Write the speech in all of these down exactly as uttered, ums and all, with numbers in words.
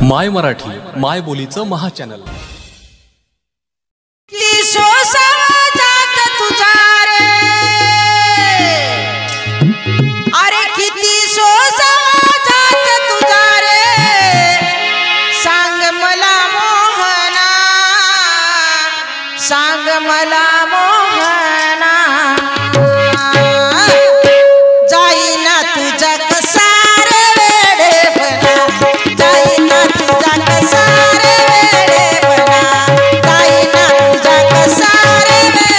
माय मराठी माय बोलीचं महाचॅनल। तुझा रे अरे किती सोसावाजात तुझा रे सांग मला मोहना सांग मला मोहना जाईना तुझा कसा रे वेडेपणा जाईना तुझा कसा रे वेडेपणा जाईना तुझा कसा रे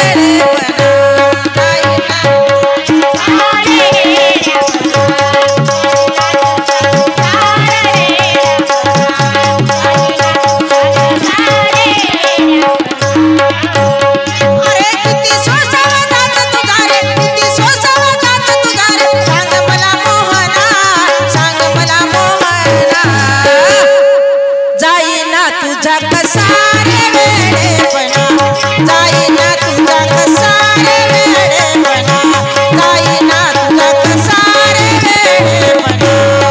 तुझा कसा रे वेडेपणा जाईना तुझा कसा रे वेडेपणा जाईना तुझा कसा रे वेडेपणा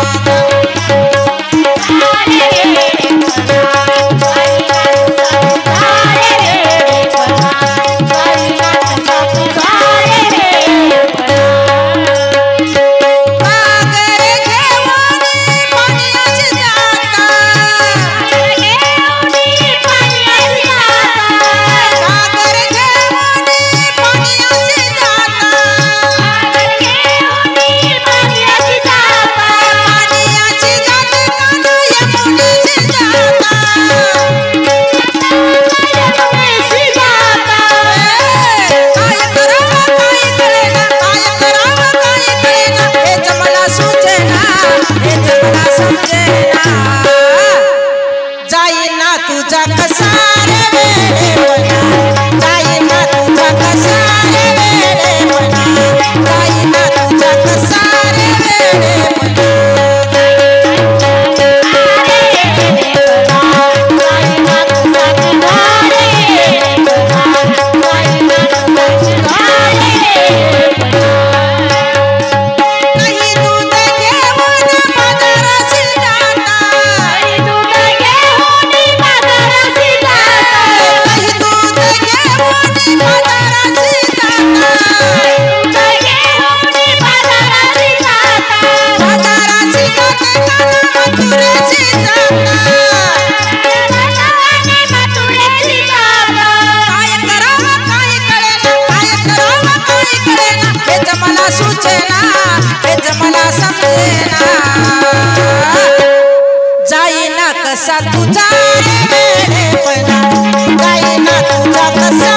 जाईना तुझा कसा रे वेडेपणा जाईना तुझा कसा रे वेडेपणा जाईना तुझा कसा रे वेडेपणा जाईना कसा तुझा रे वेडेपणा जाईना तुझा कसा